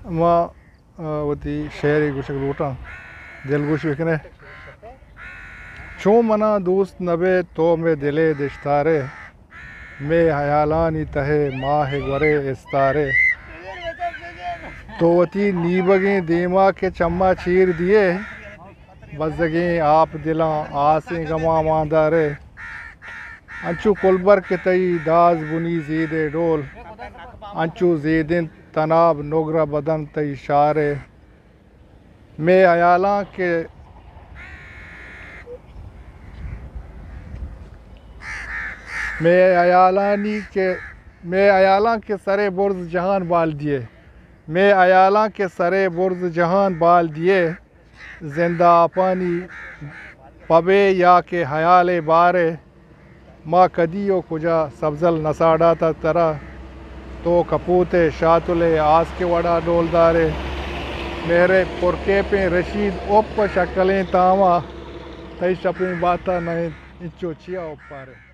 ما وتی شعری گوشک لوٹاں دل گوش بکنے چوں منا دوست نبے تو میں دلے دشتارے میں حیالانی تہے ماہ گورے استارے تو وتی نیبگیں دیما کے چما چیر دیے بزگیں آپ دلاں آسیں گما ماندارے انچو کلبر کے تئی داز بنی زید ڈول انچو زیدن تناب نگرہ بدن تئی شارے میں عیالاں کے سرے برز جہان بال دیے میں عیالاں کے سرے برز جہان بال دیے زندہ پانی پبے یا کے حیال بارے ماں کدیو کجا سبزل نساڑا تا ترا تو کپوتے شاتلے آس کے وڑا ڈولدارے میرے پرکے پہ رشید اوپ شکلیں تاما تئی شپیں باتا نہیں انچو چیا اوپارے